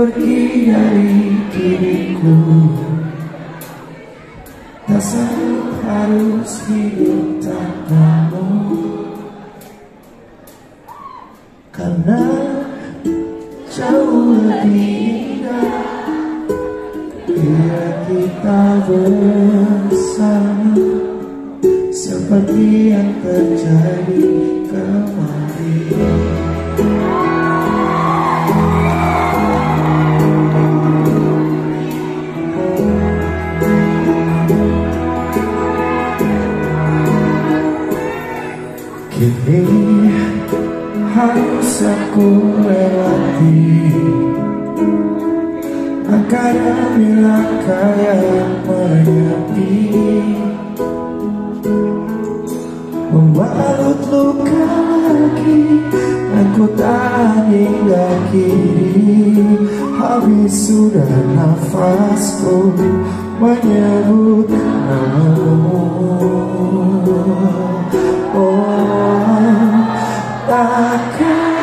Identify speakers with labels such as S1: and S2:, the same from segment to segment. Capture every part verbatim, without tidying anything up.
S1: pergi dari diriku. Tak sanggup harus hidup tanpamu, karena jauh lebih indah bila kita bersama, seperti yang terjadi kemarin. Kini harus aku lewati angka demi langkah yang menyepi, membalut luka lagi, dan ku tak hingga kini. Habis sudah nafasku menyebut namamu. Oh, takkan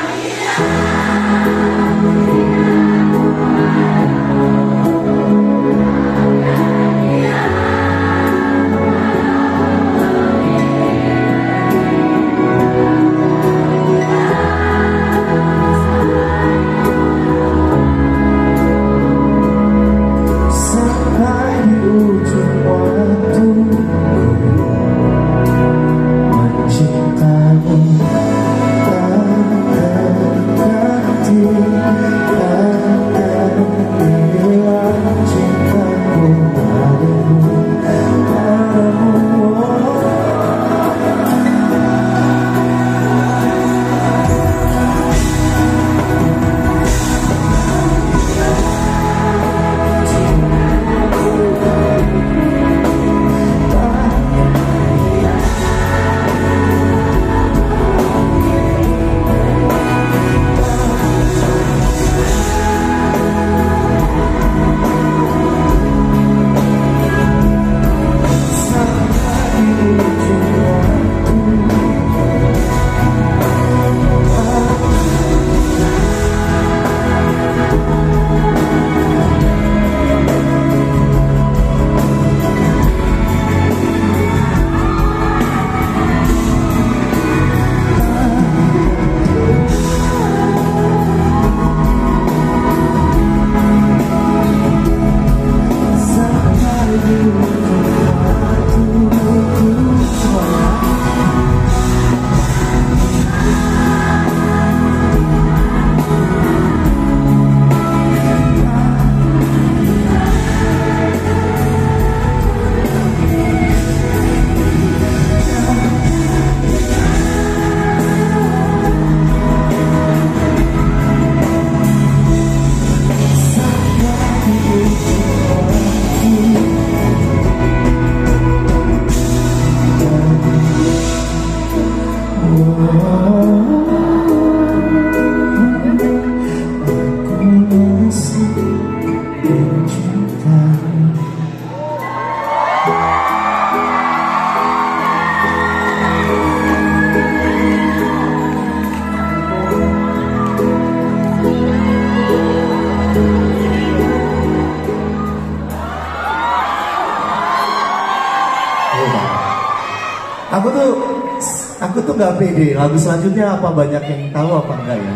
S1: Aku tuh, aku tuh nggak pede. Lagu selanjutnya apa banyak yang tahu apa enggak ya?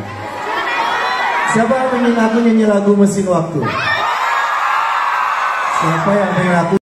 S1: Siapa yang ingin aku nyanyi lagu Mesin Waktu? Siapa yang ingin aku